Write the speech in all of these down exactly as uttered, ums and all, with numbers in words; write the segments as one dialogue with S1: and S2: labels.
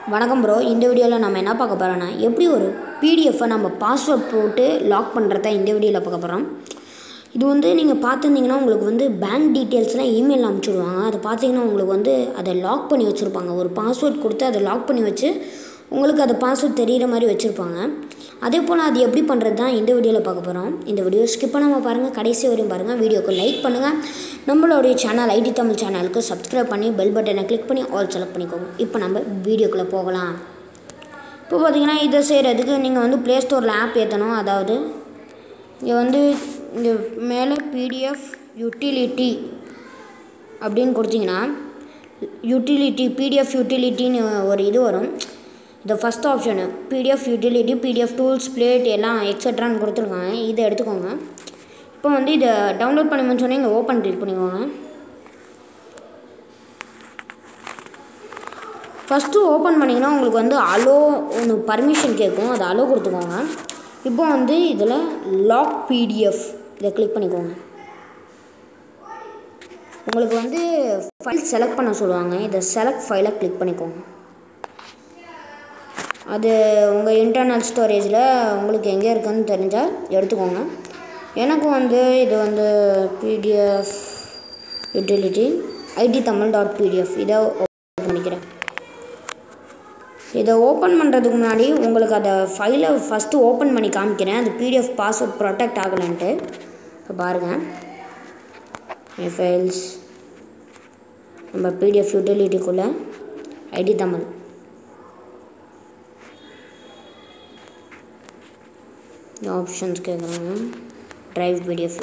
S1: வணக்கம் ப்ரோ. இந்த வீடியோவில் நம்ம என்ன பார்க்க போகிறோன்னா, எப்படி ஒரு பிடிஎஃப்பை நம்ம பாஸ்வேர்ட் போட்டு லாக் பண்ணுறத இந்த வீடியோவில் பார்க்க போகிறோம். இது வந்து நீங்கள் பார்த்துருந்தீங்கன்னா உங்களுக்கு வந்து பேங்க் டீட்டெயில்ஸ்லாம் இமெயில் அனுப்பிச்சுடுவாங்க. அதை பார்த்தீங்கன்னா உங்களுக்கு வந்து அதை லாக் பண்ணி வச்சுருப்பாங்க. ஒரு பாஸ்வேர்ட் கொடுத்து அதை லாக் பண்ணி வச்சு உங்களுக்கு அது பாஸ்வேர்ட் தெரிகிற மாதிரி வச்சுருப்பாங்க. அதே போல் அது எப்படி பண்ணுறது தான் இந்த வீடியோவில் பார்க்க போகிறோம். இந்த வீடியோ ஸ்கிப் பண்ணாமல் பாருங்கள், கடைசி வரையும் பாருங்கள். வீடியோக்கு லைக் பண்ணுங்கள். நம்மளுடைய சேனல் ஐடி தமிழ் சேனலுக்கு சப்ஸ்கிரைப் பண்ணி பெல் பட்டனை கிளிக் பண்ணி ஆல் செலக்ட் பண்ணிக்கோங்க. இப்போ நம்ம வீடியோக்குள்ளே போகலாம். இப்போ பார்த்தீங்கன்னா இதை செய்கிறதுக்கு நீங்கள் வந்து ப்ளே ஸ்டோரில் ஆப் ஏற்றணும். அதாவது இங்கே வந்து இங்கே மேலே பிடிஎஃப் யூட்டிலிட்டி அப்படின்னு கொடுத்தீங்கன்னா யூட்டிலிட்டி பிடிஎஃப் யூட்டிலிட்டின்னு ஒரு இது வரும். இந்த first option PDF utility, PDF tools, பிளேட் எல்லாம் எக்ஸட்ரான்னு கொடுத்துருக்காங்க. இதை எடுத்துக்கோங்க. இப்போ வந்து இதை டவுன்லோட் பண்ணி முடிச்சோன்னே இங்கே ஓப்பன் கிளிக் பண்ணிக்கோங்க. ஃபஸ்ட்டு ஓப்பன் பண்ணிங்கன்னா உங்களுக்கு வந்து அலோ ஒன்று பர்மிஷன் கேட்கும். அதை அலோ கொடுத்துக்கோங்க. இப்போ வந்து இதில் லாக் பிடிஎஃப் இதை கிளிக் பண்ணிக்கோங்க. உங்களுக்கு வந்து ஃபைல் செலக்ட் பண்ண சொல்லுவாங்க. இதை செலக்ட் ஃபைலை கிளிக் பண்ணிக்கோங்க. அது உங்கள் இன்டர்னல் ஸ்டோரேஜில் உங்களுக்கு எங்கே இருக்குதுன்னு தெரிஞ்சால் எடுத்துக்கோங்க. எனக்கு வந்து இது வந்து PDF utility IT Tamil dot PDF இதை ஓப்பன் பண்ணிக்கிறேன். இதை ஓப்பன் பண்ணுறதுக்கு முன்னாடி உங்களுக்கு அதை ஃபைலை ஃபஸ்ட்டு ஓப்பன் பண்ணி காமிக்கிறேன். அது பிடிஎஃப் பாஸ்வேர்ட் ப்ரொடெக்ட் ஆகலைன்ட்டு. இப்போ பாருங்கள், என் ஃபைல்ஸ் நம்ம பிடிஎஃப் யூட்டிலிட்டிக்குள்ளே ஐடி தமிழ் ஆப்ஷன்ஸ் கேட்குறாங்க. ட்ரைவ் பிடிஎஃப்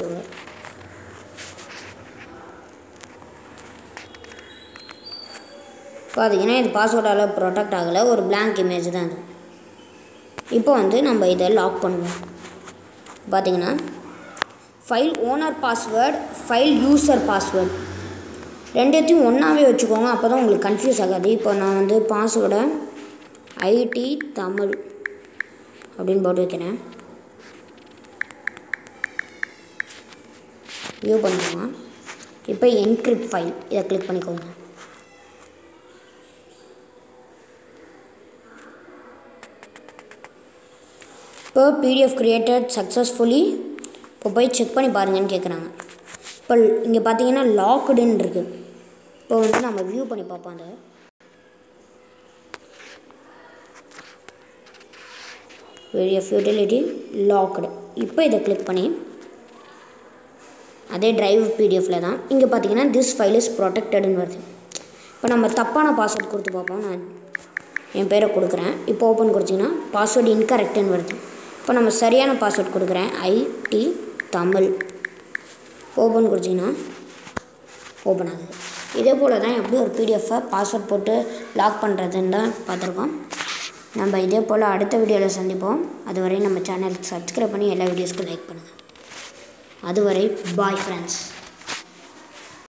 S1: பார்த்தீங்கன்னா இது பாஸ்வேர்டால் ப்ரொடெக்ட் ஆகலை, ஒரு பிளாங்க் இமேஜ் தான் அது. இப்போ வந்து நம்ம இதை லாக் பண்ணுவோம். பார்த்தீங்கன்னா file owner password, file user password ரெண்டுத்தையும் ஒன்றாவே வச்சுக்கோங்க. அப்போ தான் உங்களுக்கு கன்ஃபியூஸ் ஆகாது. இப்போ நான் வந்து பாஸ்வேர்டை ஐடி தமிழ் அப்படின்னு போட்டு வைக்கிறேன். வியூ பண்ணிக்கோங்க. இப்போ என்கிரிப்ட் ஃபைல் இதை கிளிக் பண்ணிக்கோங்க. இப்போ பிடிஎஃப் கிரியேட்டட் சக்ஸஸ்ஃபுல்லி. இப்போ போய் செக் பண்ணி பாருங்கன்னு கேட்குறாங்க. இப்போ இங்கே பார்த்தீங்கன்னா லாக்டுன்னு இருக்குது. இப்போ வந்து நம்ம வியூ பண்ணி பார்ப்போம். அதை பிடிஎஃப் யூட்டிலிட்டி லாக்டு. இப்போ இதை கிளிக் பண்ணி அதே ட்ரைவ் பிடிஎஃப்பில் தான் இங்கே பார்த்தீங்கன்னா திஸ் ஃபைல் இஸ் ப்ரொடெக்டடுன்னு வருது. இப்போ நம்ம தப்பான பாஸ்வேர்ட் கொடுத்து பார்ப்போம். நான் என் பேரை கொடுக்குறேன். இப்போ ஓப்பன் கொடுத்தீங்கன்னா பாஸ்வேர்டு இன்கரெக்டுன்னு வருது. இப்போ நம்ம சரியான பாஸ்வேர்ட் கொடுக்குறேன், ஐடி தமிழ். ஓப்பன் கொடுத்தீங்கன்னா ஓப்பன் ஆகுது. இதே போல் தான் எப்படி ஒரு பிடிஎஃப்பை பாஸ்வேர்ட் போட்டு லாக் பண்ணுறதுன்னு தான் பார்த்துருக்கோம். நம்ம இதே போல் அடுத்த வீடியோவில் சந்திப்போம். அதுவரை நம்ம சேனலுக்கு சப்ஸ்கிரைப் பண்ணி எல்லா வீடியோஸ்க்கும் லைக் பண்ணுங்கள். அதுவரை பாய் ஃப்ரெண்ட்ஸ்.